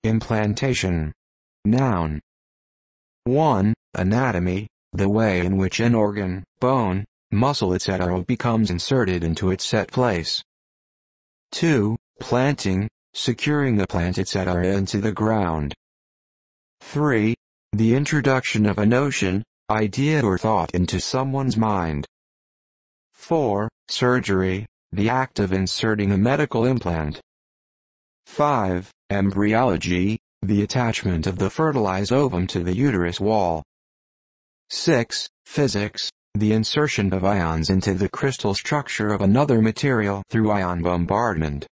Implantation. Noun. 1. Anatomy, the way in which an organ, bone, muscle etc. becomes inserted into its set place. 2. Planting, securing the plant etc. into the ground. 3. The introduction of a notion, idea or thought into someone's mind. 4. Surgery, the act of inserting a medical implant. 5. Embryology, the attachment of the fertilized ovum to the uterus wall. 6. Physics, the insertion of ions into the crystal structure of another material through ion bombardment.